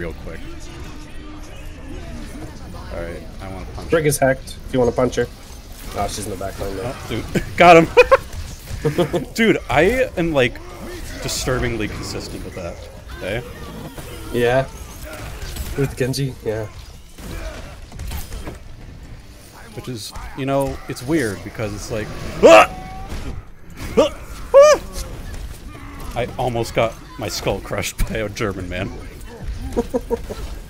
real quick. Alright, I want to punch Brig is hacked if you want to punch her. Oh, she's in the back line though. her. Oh, dude. Got him! Dude, I am like disturbingly consistent with that. Okay? Yeah. With Genji, yeah. Which is, you know, it's weird because it's like, ah! Ah! Ah! I almost got my skull crushed by a German man.